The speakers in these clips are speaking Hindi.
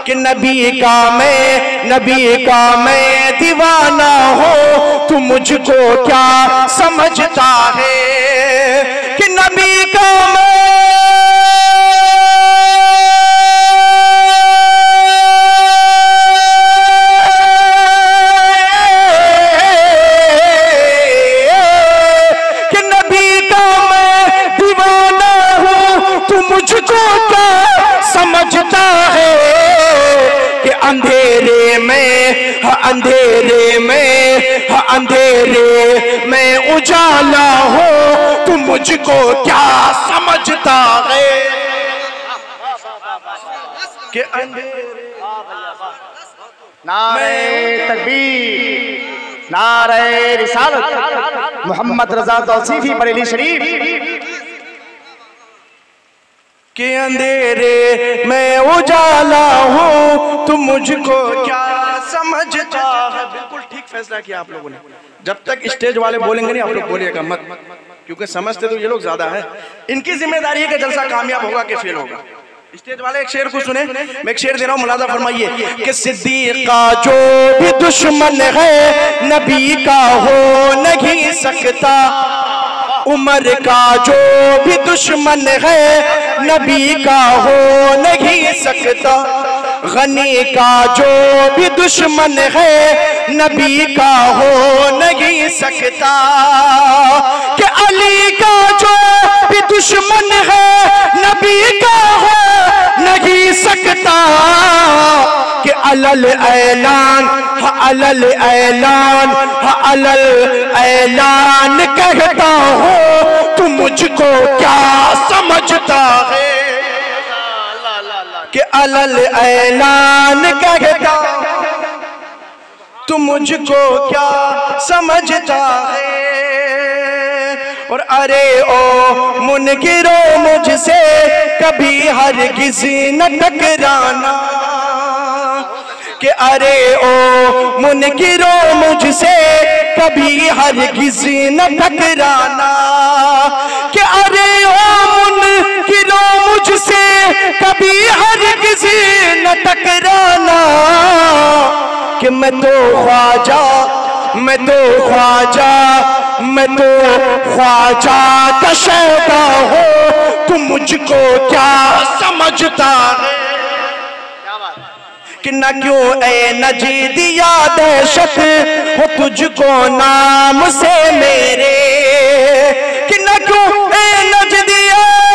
कि नबी का मैं दीवाना हो, तू मुझको क्या समझता है कि नबी का अंधेरे में उजाला हो, तू मुझको क्या समझता है कि अंधेरे। नारे तकबीर, नारे रिसालत, मोहम्मद रजा तौसीफी बरेली शरीफ। कि अंधेरे में उजाला हो, तू मुझको क्या समझता है। बिल्कुल ठीक फैसला किया आप लोगों ने। जब तक स्टेज वाले बोलेंगे नहीं, आप लोग बोलिएगा मत, क्योंकि समझते तो ये लोग ज्यादा है। इनकी जिम्मेदारी है कि जलसा कामयाब होगा कि फेल होगा। स्टेज वाले एक शेर को सुने, मैं एक शेर दे रहा हूँ, मुलाजा फरमाइए कि सिद्दीक का जो भी दुश्मन है नबी का हो नहीं सकता, उमर का जो भी दुश्मन है नबी का हो नहीं सकता, गनी का जो भी दुश्मन है नबी का हो नहीं सकता, कि अली का जो भी दुश्मन है नबी का हो नहीं सकता, कि अलल ऐलान अलल ऐलान अलल ऐलान कहता हो, तू मुझको क्या समझता है कि अलल ऐलान कहता, तू मुझको क्या समझता है। और अरे ओ मुनकिरो मुझसे कभी हरगिज़ न टकराना, कि अरे ओ मुनकिरो मुझसे कभी हरगिज़ न टकराना, कि अरे ओ मुनकिरो मुझसे कभी हरगिज़ न टकराना, कि मैं तो ख्वाजा का शहदा हो, तू मुझको क्या समझता है। कि न क्यों ए नजीदिया दहशत हो तुझको नाम से मेरे, कि न क्यों ए नजदिया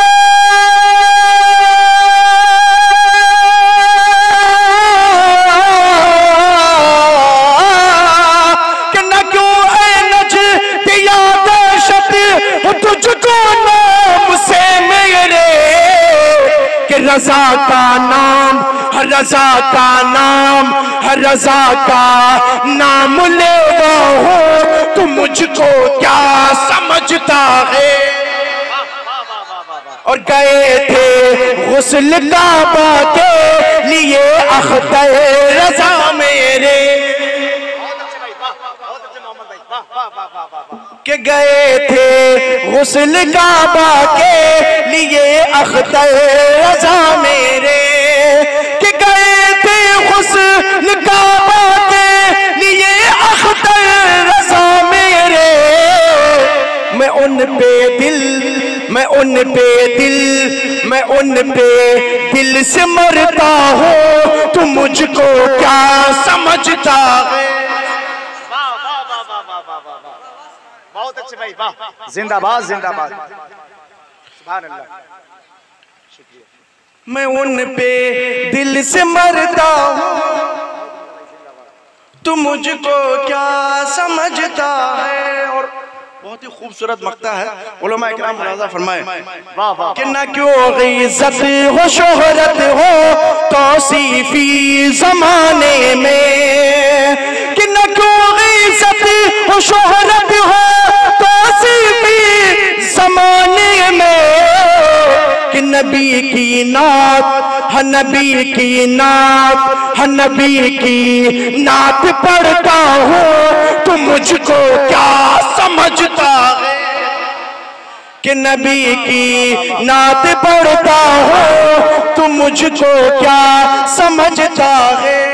तुझको नाम से मेरे, कि रजा का नाम रजा का नाम लेवा हो, तू मुझको क्या समझता है। और गए थे गुस्ल काबा के लिए अख्तर रजा मेरे, कि गए थे गुस्ल काबा के लिए अख्तर रजा मेरे, कि गए थे गुस्ल काबा के लिए अख्तर रजा मेरे। मैं उन पे दिल से मरता हूँ, तू मुझको क्या समझता है। बहुत अच्छे भाई, वाह, जिंदाबाद जिंदाबाद, सुभान अल्लाह, शुक्रिया। मैं उन पे दिल से मरता हूँ, तू मुझको क्या समझता है। और बहुत ही खूबसूरत मक्ता है, उलमा इकराम मुलाजा फरमाए कि न क्यों इज्जत हो शोहरत हो तौसीफी जमाने में, कि न क्यों इज्जत हो शोहरत हो तौसीफी जमाने में, कि नबी की नात नबी की नात पढ़ता हूँ, तू मुझको क्या समझता है। कि नबी की नात पढ़ता हूँ, तू मुझको क्या समझता है।